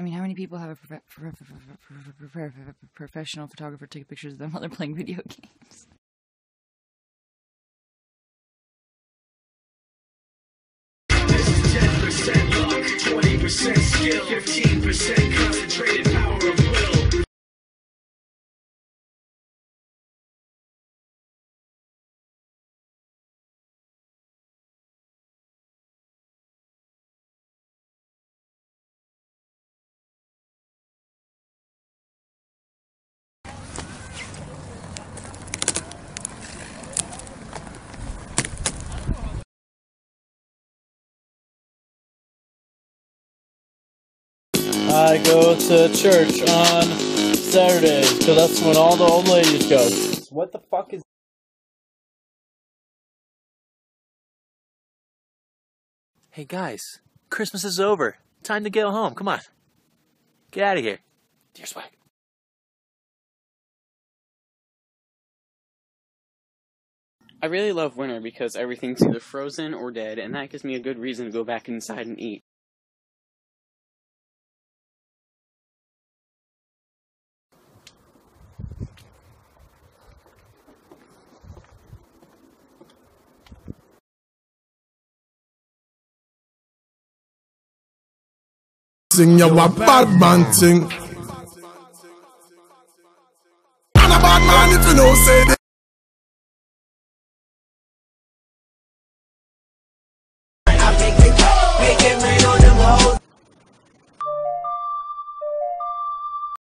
mean, how many people have a professional photographer take pictures of them while they're playing video games? This is 10% luck, 20% skill, 15% concentrated power of will. I go to church on Saturdays, because that's when all the old ladies go. What the fuck is... Hey guys, Christmas is over. Time to go home. Come on. Get out of here. Deerswag. I really love winter because everything's either frozen or dead, and that gives me a good reason to go back inside and eat. Sing you a bad man thing. And a bad man if you know say